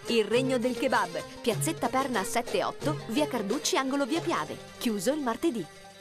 Il Regno del Kebab, Piazzetta Perna 7-8, via Carducci, angolo via Piave, chiuso il martedì.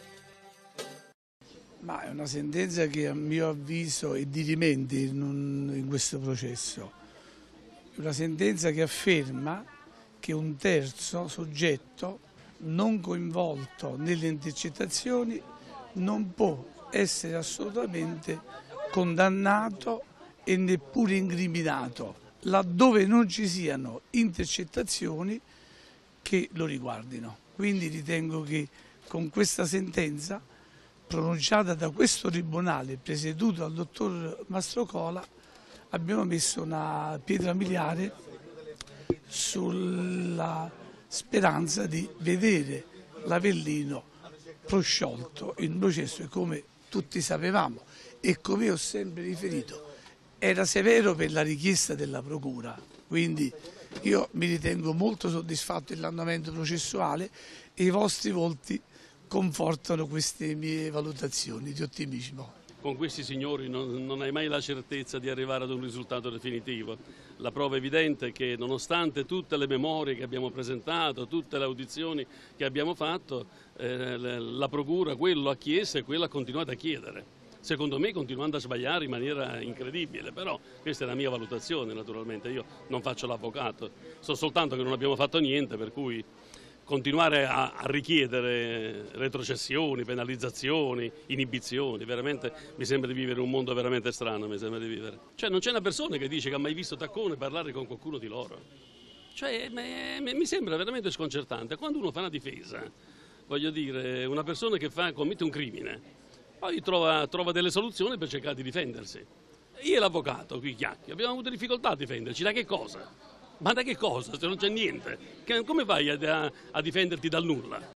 Ma è una sentenza che a mio avviso è dirimente in questo processo. È una sentenza che afferma che un terzo soggetto non coinvolto nelle intercettazioni non può essere assolutamente condannato e neppure incriminato laddove non ci siano intercettazioni che lo riguardino. Quindi ritengo che con questa sentenza pronunciata da questo tribunale presieduto dal dottor Mastrocola abbiamo messo una pietra miliare sulla speranza di vedere l'Avellino prosciolto in un processo che, come tutti sapevamo e come ho sempre riferito, era severo per la richiesta della procura. Quindi io mi ritengo molto soddisfatto dell'andamento processuale e i vostri volti confortano queste mie valutazioni di ottimismo. Con questi signori non hai mai la certezza di arrivare ad un risultato definitivo. La prova evidente è che nonostante tutte le memorie che abbiamo presentato, tutte le audizioni che abbiamo fatto, la procura quello ha chiesto e quello ha continuato a chiedere. Secondo me continuando a sbagliare in maniera incredibile, però questa è la mia valutazione naturalmente, io non faccio l'avvocato, so soltanto che non abbiamo fatto niente, per cui continuare a richiedere retrocessioni, penalizzazioni, inibizioni, veramente mi sembra di vivere un mondo veramente strano, mi sembra di vivere. Cioè non c'è una persona che dice che ha mai visto Taccone parlare con qualcuno di loro. Cioè mi sembra veramente sconcertante. Quando uno fa una difesa, voglio dire, una persona che commette un crimine, poi trova delle soluzioni per cercare di difendersi. Io e l'avvocato, qui Chiacchi, abbiamo avuto difficoltà a difenderci, da che cosa? Ma da che cosa? Se non c'è niente? Come fai a difenderti dal nulla?